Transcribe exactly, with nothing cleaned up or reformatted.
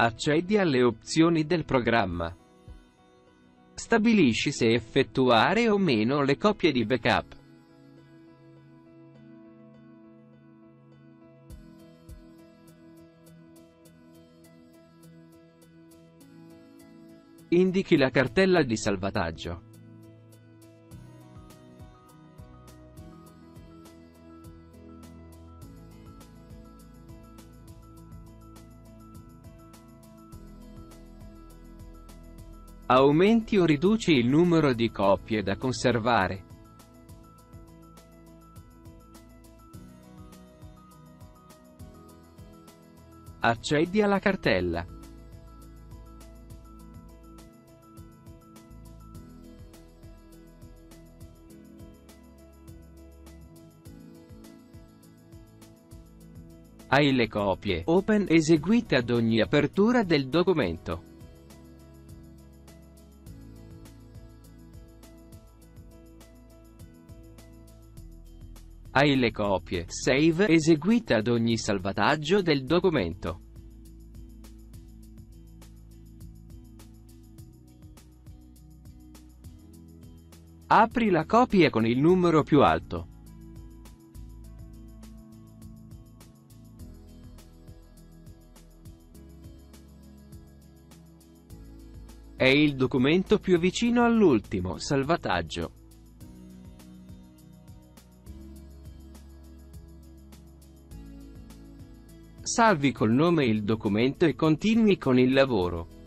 Accedi alle opzioni del programma. Stabilisci se effettuare o meno le copie di backup. Indichi la cartella di salvataggio. Aumenti o riduci il numero di copie da conservare. Accedi alla cartella. Hai le copie Open eseguite ad ogni apertura del documento. Hai le copie Save eseguite ad ogni salvataggio del documento. Apri la copia con il numero più alto. È il documento più vicino all'ultimo salvataggio. Salvi col nome il documento e continui con il lavoro.